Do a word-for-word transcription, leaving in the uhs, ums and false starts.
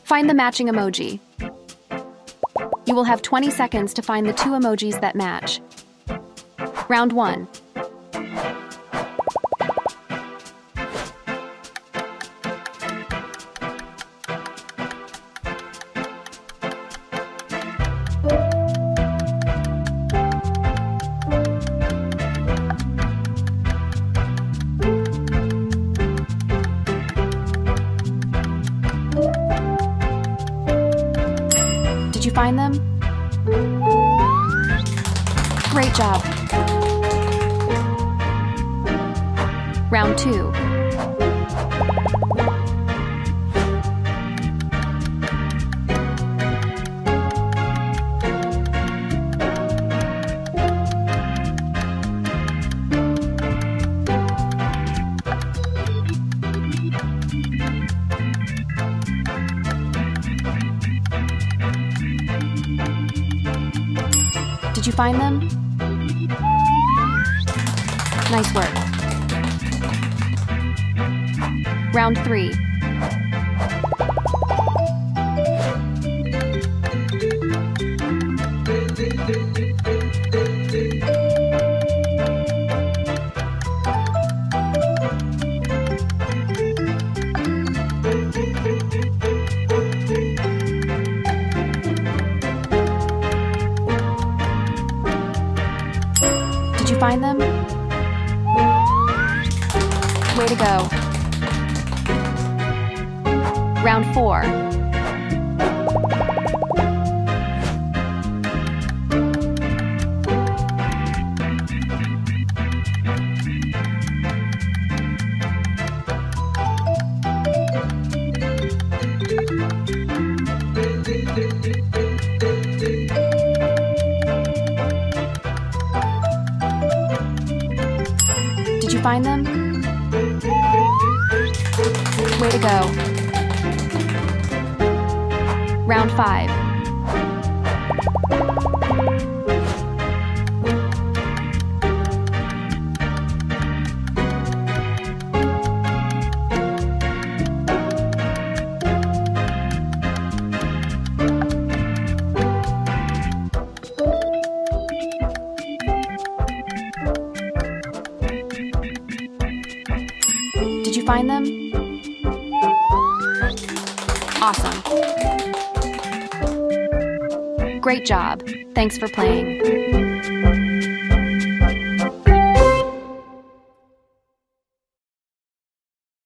Find the matching emoji. You will have twenty seconds to find the two emojis that match. Round one. Did you find them? Great job. Round two. Did you find them? Nice work. Round three. Did you find them? Way to go. Round four. Did you find them? Way to go. Round five. Did you find them? Awesome. Great job. Thanks for playing.